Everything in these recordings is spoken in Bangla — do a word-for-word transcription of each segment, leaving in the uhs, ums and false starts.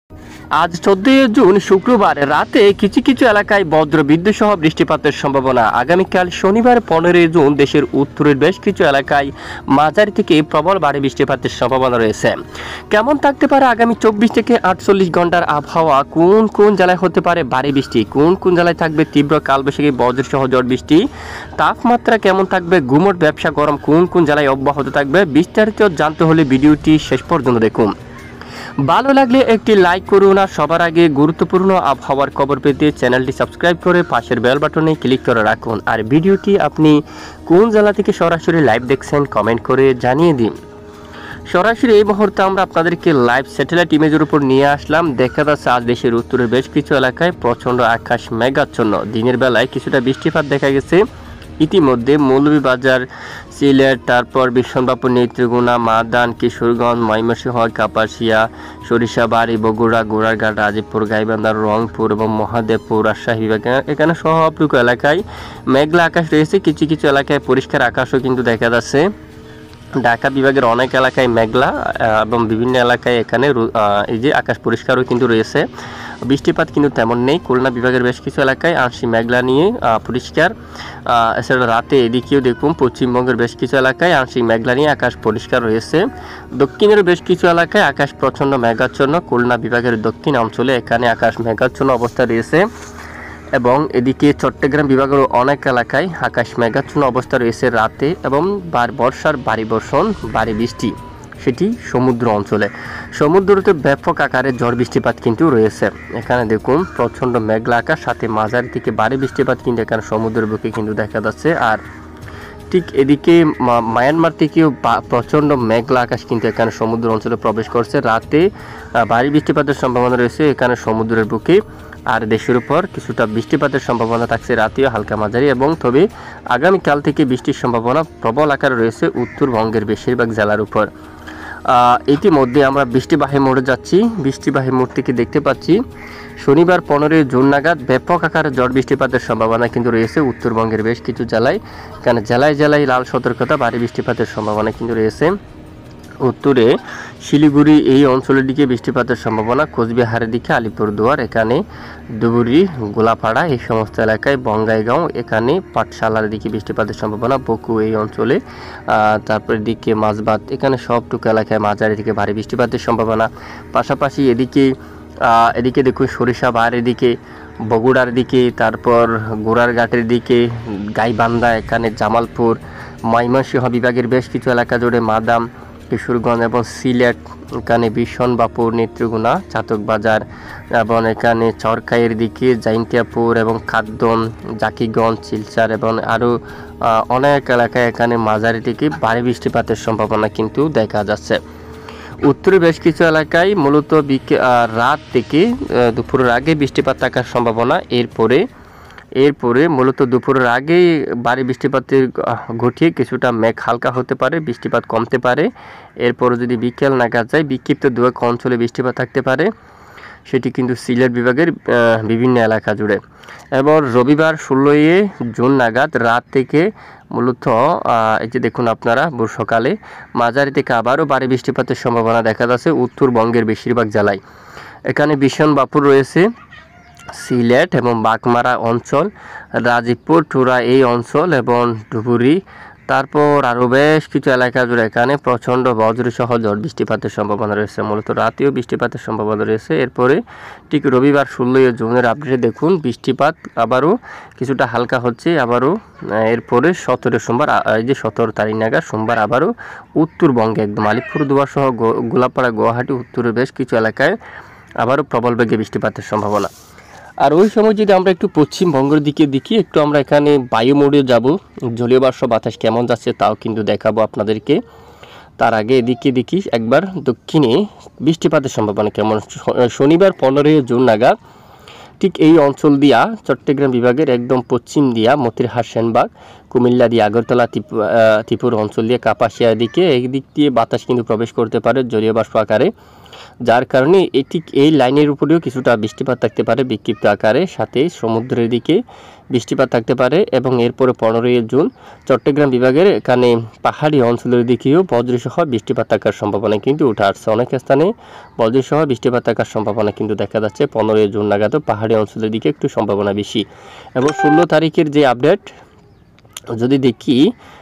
আজ চোদ্দই জুন শুক্রবার রাতে কিছু কিছু এলাকায় বজ্রবিদ্যুৎ সহ বৃষ্টিপাতের সম্ভাবনা। আগামীকাল শনিবার পনেরোই জুন দেশের উত্তরের বেশ কিছু এলাকায় মাঝারি থেকে প্রবল ভারী বৃষ্টিপাতের সম্ভাবনা রয়েছে। কেমন থাকতে পারে আগামী চব্বিশ থেকে আটচল্লিশ ঘন্টার আবহাওয়া, কোন কোন জেলায় হতে পারে ভারী বৃষ্টি, কোন কোন জেলায় থাকবে তীব্র কালবৈশাখী বজ্র সহ ঝড় বৃষ্টি, তাপমাত্রা কেমন থাকবে, গুমট ব্যবসা গরম কোন কোন জেলায় অব্যাহত থাকবে, বিস্তারিত জানতে হলে ভিডিওটি শেষ পর্যন্ত দেখুন। ভালো লাগলে একটি লাইক করুন আর সবার আগে গুরুত্বপূর্ণ আবহাওয়ার খবর পেতে চ্যানেলটি সাবস্ক্রাইব করে পাশের বেল বাটনে ক্লিক করে রাখুন। আর ভিডিওটি আপনি কোন জেলা থেকে সরাসরি লাইভ দেখছেন কমেন্ট করে জানিয়ে দিন। সরাসরি এই মুহূর্তে আমরা আপনাদেরকে লাইভ স্যাটেলাইট ইমেজের উপর নিয়ে আসলাম। দেখা যাচ্ছে আজ দেশের উত্তরের বেশ কিছু এলাকায় প্রচণ্ড আকাশ মেঘাচ্ছন্ন, দিনের বেলায় কিছুটা বৃষ্টিপাত দেখা গেছে। ইতিমধ্যে মৌলভীবাজার, সিলেট, তারপর বিশ্বনাথপুর, নেত্রকোনা, মাদান, কিশোরগঞ্জ, ময়মনসিংহ, কাপাসিয়া, সরিষাবাড়ি, বগুড়া, গোড়ারঘাট, রাজীবপুর, গাইবান্ধা, রংপুর এবং মহাদেবপুর, রাজশাহী বিভাগ, এখানে সবটুকু এলাকায় মেঘলা আকাশ রয়েছে। কিছু কিছু এলাকায় পরিষ্কার আকাশও কিন্তু দেখা যাচ্ছে। ঢাকা বিভাগের অনেক এলাকায় মেঘলা এবং বিভিন্ন এলাকায় এখানে এই যে আকাশ পরিষ্কারও কিন্তু রয়েছে, বৃষ্টিপাত কিন্তু তেমন নেই। খুলনা বিভাগের বেশ কিছু এলাকায় আংশিক মেঘলা নিয়ে পরিষ্কার। এছাড়া রাতে এদিকেও দেখুন পশ্চিমবঙ্গের বেশ কিছু এলাকায় আংশিক মেঘলা নিয়ে আকাশ পরিষ্কার রয়েছে। দক্ষিণের বেশ কিছু এলাকায় আকাশ প্রচণ্ড মেঘাচ্ছন্ন। খুলনা বিভাগের দক্ষিণ অঞ্চলে এখানে আকাশ মেঘাচ্ছন্ন অবস্থা রয়েছে এবং এদিকে চট্টগ্রাম বিভাগের অনেক এলাকায় আকাশ মেঘাচ্ছন্ন অবস্থা রয়েছে রাতে এবং বর্ষার ভারী বর্ষণ, ভারী বৃষ্টি, সেটি সমুদ্র অঞ্চলে। সমুদ্রতে ব্যাপক আকারে ঝড় বৃষ্টিপাত কিন্তু রয়েছে। এখানে দেখুন প্রচণ্ড মেঘলা আকাশ, সাথে মাঝারি থেকে ভারী বৃষ্টিপাত কিন্তু এখানে সমুদ্রের বুকে কিন্তু দেখা যাচ্ছে। আর ঠিক এদিকে মায়ানমার থেকেও প্রচণ্ড মেঘলা আকাশ কিন্তু এখানে সমুদ্র অঞ্চলে প্রবেশ করছে। রাতে ভারী বৃষ্টিপাতের সম্ভাবনা রয়েছে এখানে সমুদ্রের বুকে। আর দেশের উপর কিছুটা বৃষ্টিপাতের সম্ভাবনা থাকছে রাতেও হালকা মাঝারি, এবং তবে আগামীকাল থেকে বৃষ্টির সম্ভাবনা প্রবল আকারে রয়েছে উত্তরবঙ্গের বেশিরভাগ জেলার উপর। ইতিমধ্যে আমরা বৃষ্টিবাহী মোড়ে যাচ্ছি। বৃষ্টিবাহী মোড় থেকে দেখতে পাচ্ছি শনিবার পনেরোই জুন নাগাদ ব্যাপক আকারে ঝড় বৃষ্টিপাতের সম্ভাবনা কিন্তু রয়েছে উত্তরবঙ্গের বেশ কিছু জেলায়। কারণ জেলায় জেলায় লাল সতর্কতা, ভারী বৃষ্টিপাতের সম্ভাবনা কিন্তু রয়েছে। উত্তরে শিলিগুড়ি এই অঞ্চলের দিকে বৃষ্টিপাতের সম্ভাবনা, কোচবিহারের দিকে আলিপুরদুয়ার, এখানে ধুবুরি, গোলাপাড়া এই সমস্ত এলাকায়, বঙ্গাইগাঁও, এখানে পাঠশালার দিকে বৃষ্টিপাতের সম্ভাবনা, বকু এই অঞ্চলে, তারপরে দিকে মাঝবাদ, এখানে সবটুকু এলাকায় মাঝারি থেকে ভারী বৃষ্টিপাতের সম্ভাবনা। পাশাপাশি এদিকে এদিকে দেখুন সরিষাবাড়ির এদিকে, বগুড়ার দিকে, তারপর গোড়ারঘাটের দিকে, গাইবান্ধা, এখানে জামালপুর, ময়মনসিংহ বিভাগের বেশ কিছু এলাকা জুড়ে, মাদাম, কিশোরগঞ্জ এবং সিলেট, এখানে বিশনবাপুর, নেত্রকোনা, চাতকবাজার এবং এখানে চরকাইয়ের দিকে, জাইন্তিয়াপুর এবং খাদ্যন, জাকিগঞ্জ, শিলচর এবং আরও অনেক এলাকায় এখানে মাঝারি থেকে ভারী বৃষ্টিপাতের সম্ভাবনা কিন্তু দেখা যাচ্ছে। উত্তরে বেশ কিছু এলাকায় মূলত রাত থেকে দুপুরের আগে বৃষ্টিপাত থাকার সম্ভাবনা। এরপরে এরপরে মূলত দুপুরের আগেই ভারী বৃষ্টিপাতের ঘটিয়ে কিছুটা মেঘ হালকা হতে পারে, বৃষ্টিপাত কমতে পারে। এরপরে যদি বিকেল নাগাদ যায় বিক্ষিপ্ত দু এক অঞ্চলে বৃষ্টিপাত থাকতে পারে, সেটি কিন্তু সিলেট বিভাগের বিভিন্ন এলাকা জুড়ে। এবার রবিবার ষোলোই জুন নাগাদ রাত থেকে মূলত এই যে দেখুন আপনারা ভোর সকালে মাঝারি থেকে আবারও ভারী বৃষ্টিপাতের সম্ভাবনা দেখা যাচ্ছে উত্তরবঙ্গের বেশিরভাগ জেলায়। এখানে বিশনবাপুর রয়েছে, সিলেট এবং বাগমারা অঞ্চল, রাজীবপুর, টুরা এই অঞ্চল এবং ধুবুরি, তারপর আরও বেশ কিছু এলাকা জুড়ে এখানে প্রচণ্ড বজ্রসহ ঝড় বৃষ্টিপাতের সম্ভাবনা রয়েছে। মূলত রাতেও বৃষ্টিপাতের সম্ভাবনা রয়েছে। এরপরে ঠিক রবিবার ষোলোই জুনের আপডেটে দেখুন বৃষ্টিপাত আবারও কিছুটা হালকা হচ্ছে। আবারও এরপরে সতেরো সোমবার, এই যে সতেরো তারিখ নাগাদ সোমবার আবারও উত্তরবঙ্গে একদম আলিপুরদুয়ার সহ গোলাপাড়া, গুয়াহাটি, উত্তরের বেশ কিছু এলাকায় আবারও প্রবল বেগে বৃষ্টিপাতের সম্ভাবনা। আর ওই সময় যদি আমরা একটু পশ্চিমবঙ্গের দিকে দেখি, একটু আমরা এখানে বায়ু মোড়ে যাব, জলীয় বাষ্প বাতাস কেমন যাচ্ছে তাও কিন্তু দেখাবো আপনাদেরকে। তার আগে এদিকে দেখি একবার দক্ষিণে বৃষ্টিপাতের সম্ভাবনা কেমন। শনিবার পনেরোই জুন নাগাদ ঠিক এই অঞ্চল দিয়া চট্টগ্রাম বিভাগের একদম পশ্চিম দিয়া মতিরহাট, সেনবাগ, কুমিল্লা দিয়ে আগরতলা, ত্রিপুর অঞ্চল দিয়ে কাপাসিয়ার দিকে এই দিক দিয়ে বাতাস কিন্তু প্রবেশ করতে পারে জলীয় বাষ্প আকারে। যার কারণে এটি এই লাইনের উপরেও কিছুটা বৃষ্টিপাত থাকতে পারে বিক্ষিপ্ত আকারে, সাথে সমুদ্রের দিকে বৃষ্টিপাত থাকতে পারে। এবং এরপরে পনেরোই জুন চট্টগ্রাম বিভাগের এখানে পাহাড়ি অঞ্চলের দিকেও বজ্রসহ বৃষ্টিপাত থাকার সম্ভাবনা কিন্তু উঠে আসছে। অনেক স্থানে বজ্রসহ বৃষ্টিপাত থাকার সম্ভাবনা কিন্তু দেখা যাচ্ছে পনেরোই জুন নাগাদ পাহাড়ি অঞ্চলের দিকে একটু সম্ভাবনা বেশি। এবং ষোলো তারিখের যে আপডেট যদি দেখি,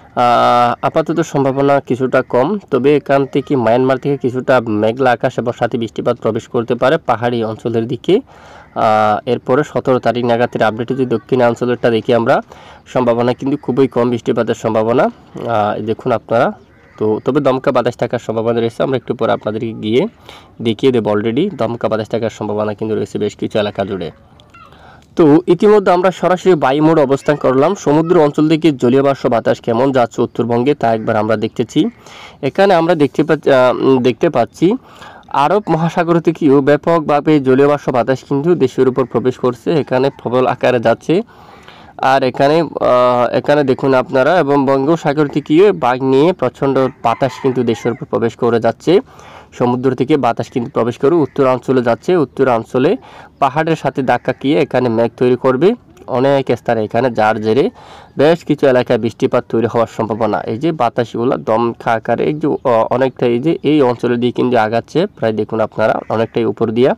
আপাতত সম্ভাবনা কিছুটা কম, তবে এখান থেকে মায়ানমার থেকে কিছুটা মেঘলা আকাশ এবং সাথে বৃষ্টিপাত প্রবেশ করতে পারে পাহাড়ি অঞ্চলের দিকে। এরপরে সতেরো তারিখ নাগাদের আপডেটে যদি দক্ষিণ অঞ্চলেরটা দেখি আমরা, সম্ভাবনা কিন্তু খুবই কম বৃষ্টিপাতের সম্ভাবনা দেখুন আপনারা। তো তবে দমকা বাতাস থাকার সম্ভাবনা রয়েছে, আমরা একটু পরে আপনাদেরকে গিয়ে দেখিয়ে দেবো। অলরেডি দমকা বাতাস থাকার সম্ভাবনা কিন্তু রয়েছে বেশ কিছু এলাকা জুড়ে। তো ইতিমধ্যে আমরা সরাসরি বায়ুমোড় অবস্থান করলাম। সমুদ্র অঞ্চল থেকে জলীয় বাষ্প বাতাস কেমন যাচ্ছে উত্তরবঙ্গে তা একবার আমরা দেখতেছি। এখানে আমরা দেখতে দেখতে পাচ্ছি আরব মহাসাগর থেকেও ব্যাপকভাবে জলীয় বাষ্প বাতাস কিন্তু দেশের উপর প্রবেশ করছে, এখানে প্রবল আকারে যাচ্ছে। আর এখানে এখানে দেখুন আপনারা, এবং বঙ্গোপসাগর থেকেও বাঘ নিয়ে প্রচণ্ড বাতাস কিন্তু দেশের উপর প্রবেশ করে যাচ্ছে। সমুদ্র থেকে বাতাস কিন্তু প্রবেশ করে উত্তরাঞ্চলে যাচ্ছে। উত্তরাঞ্চলে পাহাড়ের সাথে ধাক্কা খেয়ে এখানে মেঘ তৈরি করবে অনেক স্থানে, এখানে যার জেরে বেশ কিছু এলাকায় বৃষ্টিপাত তৈরি হওয়ার সম্ভাবনা। এই যে বাতাসগুলো দমকা আকারে এই যে অনেকটা এই যে এই অঞ্চলের দিকে কিন্তু আগাচ্ছে, প্রায় দেখুন আপনারা অনেকটাই উপর দিয়া।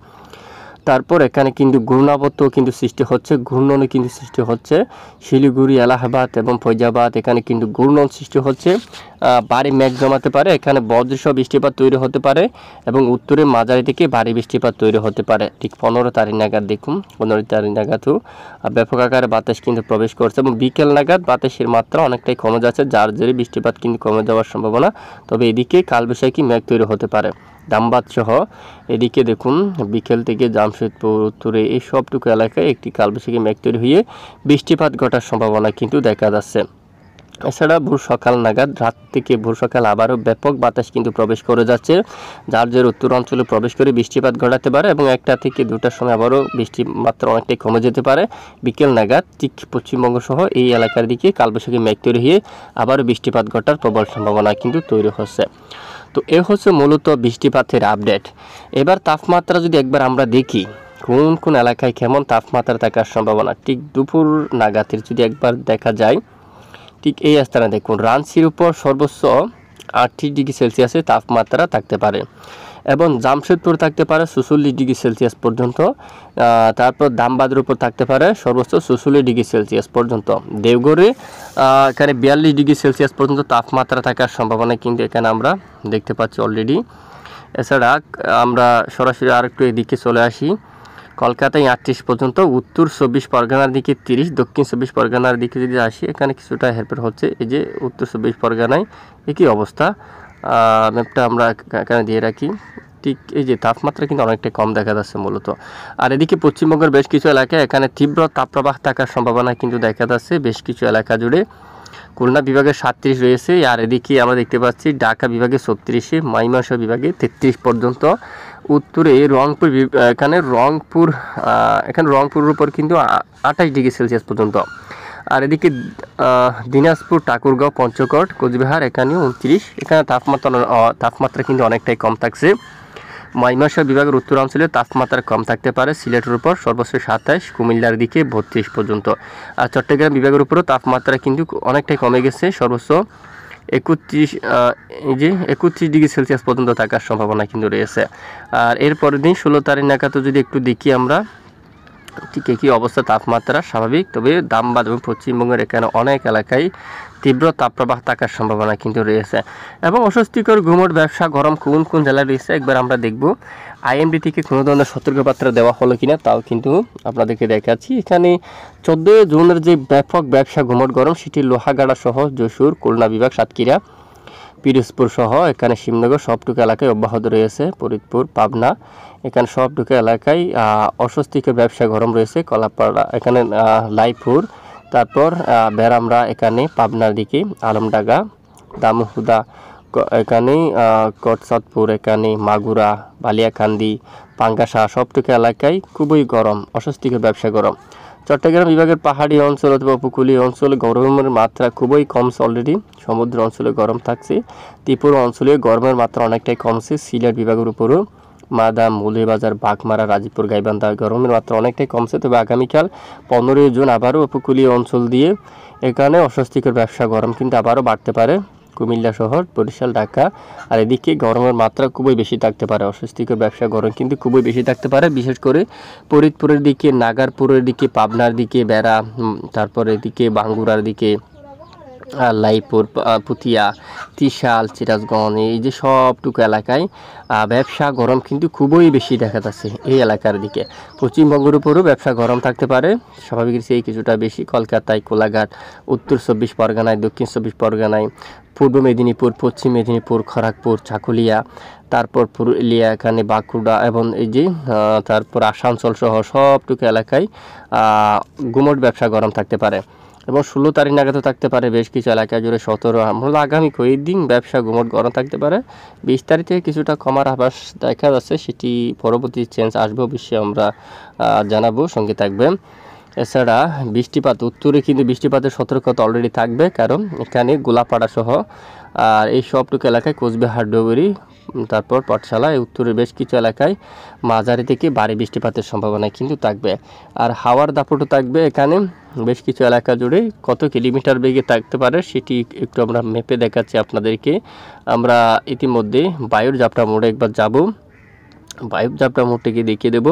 তারপর এখানে কিন্তু ঘূর্ণাবর্ত কিন্তু সৃষ্টি হচ্ছে, ঘূর্ণনও কিন্তু সৃষ্টি হচ্ছে। শিলিগুড়ি, এলাহাবাদ এবং ফৈজাবাদ এখানে কিন্তু ঘূর্ণন সৃষ্টি হচ্ছে, ভারী মেঘ জমাতে পারে, এখানে বজ্রসহ বৃষ্টিপাত তৈরি হতে পারে এবং উত্তরে মাঝারি থেকে ভারী বৃষ্টিপাত তৈরি হতে পারে। ঠিক পনেরো তারিখ নাগাদ দেখুন, পনেরো তারিখ নাগাদও ব্যাপক আকারে বাতাস কিন্তু প্রবেশ করছে এবং বিকেল নাগাদ বাতাসের মাত্রা অনেকটাই কমে যাচ্ছে, যার জেরে বৃষ্টিপাত কিন্তু কমে যাওয়ার সম্ভাবনা। তবে এদিকে কালবৈশাখী মেঘ তৈরি হতে পারে ধানবাদ সহ। এদিকে দেখুন বিকেল থেকে জামশেদপুর, উত্তরে এই সবটুকু এলাকায় একটি কালবৈশাখী মেঘ তৈরি হয়ে বৃষ্টিপাত ঘটার সম্ভাবনা কিন্তু দেখা যাচ্ছে। এছাড়া ভোর সকাল নাগাদ, রাত থেকে ভোর সকাল আবারও ব্যাপক বাতাস কিন্তু প্রবেশ করে যাচ্ছে, যার জের উত্তর অঞ্চলে প্রবেশ করে বৃষ্টিপাত ঘটাতে পারে এবং একটা থেকে দুটার সময় আবারও বৃষ্টির মাত্রা অনেকটাই কমে যেতে পারে বিকেল নাগাদ। ঠিক পশ্চিমবঙ্গ সহ এই এলাকার দিকে কালবৈশাখী মেঘ তৈরি হয়ে আবারও বৃষ্টিপাত ঘটার প্রবল সম্ভাবনা কিন্তু তৈরি হচ্ছে। তো এ হচ্ছে মূলত বৃষ্টিপাতের আপডেট। এবার তাপমাত্রা যদি একবার আমরা দেখি কোন কোন এলাকায় কেমন তাপমাত্রা থাকার সম্ভাবনা, ঠিক দুপুর নাগাদের যদি একবার দেখা যায়, ঠিক এই স্থানে দেখুন রাঞ্চির উপর সর্বোচ্চ আটত্রিশ ডিগ্রি সেলসিয়াসের তাপমাত্রা থাকতে পারে এবং জামশেদপুর থাকতে পারে চুচল্লিশ ডিগ্রি সেলসিয়াস পর্যন্ত। তারপর ধানবাদের উপর থাকতে পারে সর্বোচ্চ চুচল্লিশ ডিগ্রি সেলসিয়াস পর্যন্ত। দেওঘরে এখানে বিয়াল্লিশ ডিগ্রি সেলসিয়াস পর্যন্ত তাপমাত্রা থাকার সম্ভাবনা কিন্তু এখানে আমরা দেখতে পাচ্ছি অলরেডি। এছাড়া আমরা সরাসরি আর একটু এদিকে চলে আসি, কলকাতায় আটত্রিশ পর্যন্ত, উত্তর চব্বিশ পরগনার দিকে তিরিশ, দক্ষিণ চব্বিশ পরগনার দিকে যদি আসি এখানে কিছুটা হেরফের হচ্ছে। এই যে উত্তর চব্বিশ পরগনায় একই অবস্থা, ম্যাপটা আমরা এখানে দিয়ে রাখি। ঠিক এই যে তাপমাত্রা কিন্তু অনেকটা কম দেখা যাচ্ছে মূলত। আর এদিকে পশ্চিমবঙ্গের বেশ কিছু এলাকায় এখানে তীব্র তাপপ্রবাহ থাকার সম্ভাবনা কিন্তু দেখা যাচ্ছে বেশ কিছু এলাকা জুড়ে। খুলনা বিভাগে সাতত্রিশ রয়েছে, আর এদিকে আমরা দেখতে পাচ্ছি ঢাকা বিভাগে ছত্রিশে, ময়মনসিংহ বিভাগে তেত্রিশ পর্যন্ত। উত্তরে রংপুর, এখানে রংপুর এখানে রংপুরের উপর কিন্তু আঠাশ ডিগ্রি সেলসিয়াস পর্যন্ত। আর এদিকে দিনাজপুর, ঠাকুরগাঁও, পঞ্চগড়, কোচবিহার এখানেও উনত্রিশ, এখানে তাপমাত্রা তাপমাত্রা কিন্তু অনেকটাই কম থাকছে। ময়মনসিংহ বিভাগের উত্তরাঞ্চলে তাপমাত্রা কম থাকতে পারে, সিলেটের উপর সর্বোচ্চ সাতাশ, কুমিল্লার দিকে বত্রিশ পর্যন্ত। আর চট্টগ্রাম বিভাগের উপরও তাপমাত্রা কিন্তু অনেকটাই কমে গেছে, সর্বোচ্চ একত্রিশ এই যে একত্রিশ ডিগ্রি সেলসিয়াস পর্যন্ত থাকার সম্ভাবনা কিন্তু রয়েছে। আর এরপরের দিন ষোলো তারিখ নাগাদ যদি একটু দেখি আমরা, ঠিক একই অবস্থা তাপমাত্রা স্বাভাবিক, তবে ধানবাদ এবং পশ্চিমবঙ্গের এখানে অনেক এলাকায় তীব্র তাপপ্রবাহ থাকার সম্ভাবনা কিন্তু রয়েছে এবং অস্বস্তিকর ঘুমট ব্যবসা গরম কোন কোন জেলায় রয়েছে একবার আমরা দেখব। আইএমডি থেকে কোনো ধরনের সতর্কবার্তা দেওয়া হলো কিনা তাও কিন্তু আপনাদেরকে দেখাচ্ছি। এখানে চোদ্দোই জুনের যে ব্যাপক ব্যবসা ঘুমট গরম, সেটি লোহাগাড়া সহ যশোর, খুলনা বিভাগ, সাতক্ষীরা, পিরোজপুর সহ এখানে শিবনগর সবটুকু এলাকায় অব্যাহত রয়েছে, ফরিদপুর, পাবনা এখানে সবটুকু এলাকায় অস্বস্তিকর ব্যবসা গরম রয়েছে। কলাপাড়া এখানে লাইপুর, তারপর বেরামরা এখানে পাবনার দিকে, আলমডাঙ্গা, দামুহুদা এখানে, কটসাদপুর এখানে, মাগুরা, বালিয়াকান্দি, পাঙ্গাসা সবটুকু এলাকায় খুবই গরম, অস্বস্তিকর ব্যবসা গরম। চট্টগ্রাম বিভাগের পাহাড়ি অঞ্চল অথবা উপকূলীয় অঞ্চলে গরমের মাত্রা খুবই কমছে অলরেডি, সমুদ্র অঞ্চলে গরম থাকছে। ত্রিপুরা অঞ্চলে গরমের মাত্রা অনেকটাই কমছে, সিলেট বিভাগের উপরও মাদাম, মৌলভীবাজার, বাঘমারা, রাজীবপুর, গাইবান্ধা গরমের মাত্রা অনেকটাই কমছে। তবে আগামীকাল পনেরোই জুন আবারও উপকূলীয় অঞ্চল দিয়ে এখানে অস্বস্তিকর ব্যবসা গরম কিন্তু আবারও বাড়তে পারে। কুমিল্লা শহর, বরিশাল, ঢাকা আর এদিকে গরমের মাত্রা খুবই বেশি থাকতে পারে। অস্বস্তিকর ব্যবসা গরম কিন্তু খুবই বেশি থাকতে পারে, বিশেষ করে ফরিদপুরের দিকে, নাগারপুরের দিকে, পাবনার দিকে, বেড়া, তারপরে এদিকে বাঙ্গুরার দিকে, লাইপুর, পুতিয়া, ত্রিশাল, সিরাজগঞ্জ, এই যে সবটুকু এলাকায় ব্যবসা গরম কিন্তু খুবই বেশি দেখা যাচ্ছে এই এলাকার দিকে। পশ্চিমবঙ্গের উপরও ব্যবসা গরম থাকতে পারে, স্বাভাবিক সেই কিছুটা বেশি। কলকাতায়, কোলাঘাট, উত্তর চব্বিশ পরগনায়, দক্ষিণ চব্বিশ পরগনায়, পূর্ব মেদিনীপুর, পশ্চিম মেদিনীপুর, খড়গপুর, চাকুলিয়া, তারপর পুরুলিয়া, এখানে বাঁকুড়া এবং এই যে তারপর আসানসোল সহ সবটুকু এলাকায় গুমট ব্যবসা গরম থাকতে পারে। এবং ষোলো তারিখ নাগাদও থাকতে পারে বেশ কিছু এলাকা জুড়ে। সতেরো আমরা আগামী কয়েকদিন ব্যবসা গুমট গরম থাকতে পারে। বিশ তারিখ থেকে কিছুটা কমার আভাস দেখা যাচ্ছে, সেটি পরবর্তী চেঞ্জ আসবে অবশ্যই আমরা জানাবো, সঙ্গে থাকবে। এছাড়া বৃষ্টিপাত উত্তরে কিন্তু বৃষ্টিপাতের সতর্কতা অলরেডি থাকবে, কারণ এখানে গোলাপাড়া সহ আর এই সবটুকু এলাকায় কোচবিহার, ডুবুরি, তারপর পাঠশালা, এই উত্তরের বেশ কিছু এলাকায় মাঝারি থেকে ভারী বৃষ্টিপাতের সম্ভাবনা কিন্তু থাকবে। আর হাওয়ার দাপটও থাকবে এখানে বেশ কিছু এলাকা জুড়ে। কত কিলোমিটার বেগে থাকতে পারে সেটি একটু আমরা মেপে দেখাচ্ছি আপনাদেরকে। আমরা ইতিমধ্যে বায়ুর জাপটা মোড়ে একবার যাব, বায়ুর জাপটা মোড়টিকে দেখিয়ে দেব।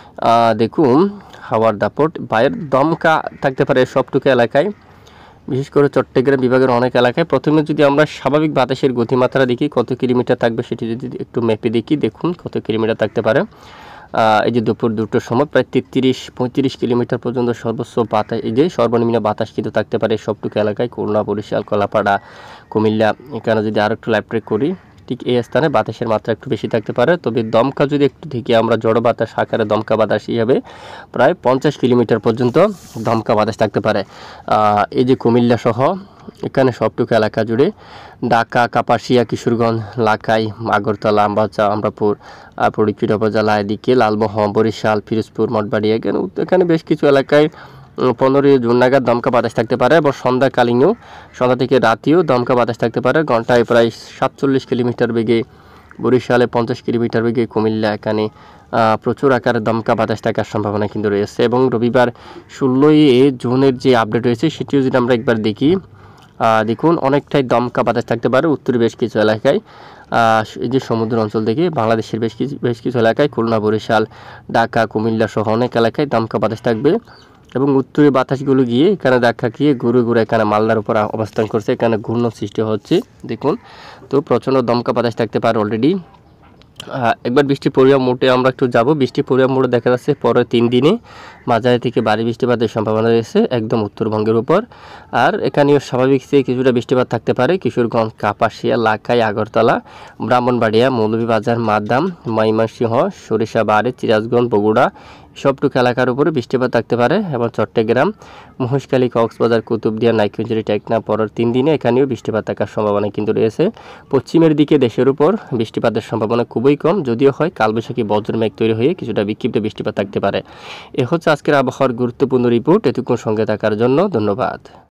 দেখুন হাওয়ার দাপট, বায়ুর দমকা থাকতে পারে সবটুকু এলাকায়, বিশেষ করে চট্টগ্রাম বিভাগের অনেক এলাকায়। প্রথমে যদি আমরা স্বাভাবিক বাতাসের গতিমাত্রা দেখি কত কিলোমিটার থাকবে সেটি যদি একটু ম্যাপে দেখি, দেখুন কত কিলোমিটার থাকতে পারে। এই যে দুপুর দুটোর সময় প্রায় তেত্রিশ পঁয়ত্রিশ কিলোমিটার পর্যন্ত সর্বোচ্চ বাতাস, এই যে সর্বনিম্ন বাতাস কিন্তু থাকতে পারে সবটুকু এলাকায়। খুলনা, বরিশাল, কলাপাড়া, কুমিল্লা, এখানে যদি আরও একটু লাইভ ট্রেক করি, ঠিক এই স্থানে বাতাসের মাত্রা একটু বেশি থাকতে পারে। তবে দমকা যদি একটু দেখি আমরা, জড়ো বাতাস আকারে দমকা বাতাস হিসাবে প্রায় পঞ্চাশ কিলোমিটার পর্যন্ত দমকা বাতাস থাকতে পারে। এই যে কুমিল্লা সহ এখানে সবটুকু এলাকা জুড়ে, ঢাকা, কাপাসিয়া, কিশোরগঞ্জ, লাখাই, আগরতলা, আমবাসা, আমরাপুর, ফরিদপুর উপজেলা, এদিকে লালমোহন, বরিশাল, ফিরোজপুর, মঠবাড়ি, এখানে এখানে বেশ কিছু এলাকায় পনেরোই জুন নাগাদ দমকা বাতাস থাকতে পারে। এবং সন্ধ্যাকালীনও, সন্ধ্যা থেকে রাতেও দমকা বাতাস থাকতে পারে ঘন্টায় প্রায় সাতচল্লিশ কিলোমিটার বেগে। বরিশালে পঞ্চাশ কিলোমিটার বেগে, কুমিল্লা এখানে প্রচুর আকারে দমকা বাতাস থাকার সম্ভাবনা কিন্তু রয়েছে। এবং রবিবার ষোলোই জুনের যে আপডেট হয়েছে সেটিও যদি আমরা একবার দেখি, দেখুন অনেকটাই দমকা বাতাস থাকতে পারে উত্তরে বেশ কিছু এলাকায়। এই যে সমুদ্র অঞ্চল থেকে বাংলাদেশের বেশ কিছু বেশ কিছু এলাকায়, খুলনা, বরিশাল, ঢাকা, কুমিল্লা সহ অনেক এলাকায় দমকা বাতাস থাকবে। এবং উত্তরে বাতাসগুলো গিয়ে এখানে দেখা গিয়ে ঘুরে ঘুরে এখানে মালদার উপর অবস্থান করছে, এখানে ঘূর্ণ সৃষ্টি হচ্ছে দেখুন। তো প্রচণ্ড দমকা বাতাস থাকতে পারে অলরেডি। একবার বৃষ্টির পরিমাণ মোটে আমরা একটু যাব। বৃষ্টির পরিমাণ মোটে দেখা যাচ্ছে পরের তিন দিনে মাঝারি থেকে ভারী বৃষ্টিপাতের সম্ভাবনা রয়েছে একদম উত্তরবঙ্গের উপর। আর এখানেও স্বাভাবিক চেয়ে কিছুটা বৃষ্টিপাত থাকতে পারে কিশোরগঞ্জ, কাপাসিয়া, লাখাই, আগরতলা, ব্রাহ্মণবাড়িয়া, মৌলভীবাজার, মাদাম, ময়মনসিংহ, সরিষাবাড়ি, সিরাজগঞ্জ, বগুড়া সবটুকু এলাকার উপরে বৃষ্টিপাত থাকতে পারে। এবং চট্টগ্রাম, মহেশখালী, কক্সবাজার, কুতুবদিয়া, নাইকুঞ্জুরি, টেকনা পরের তিন দিনে এখানেও বৃষ্টিপাত থাকার সম্ভাবনা কিন্তু রয়েছে। পশ্চিমের দিকে দেশের উপর বৃষ্টিপাতের সম্ভাবনা খুবই কম, যদিও হয় কালবৈশাখী বজ্রমেঘ তৈরি হয়ে কিছুটা বিক্ষিপ্ত বৃষ্টিপাত থাকতে পারে। এ হচ্ছে আজকের আবহাওয়ার গুরুত্বপূর্ণ রিপোর্ট। এতক্ষণ সঙ্গে থাকার জন্য ধন্যবাদ।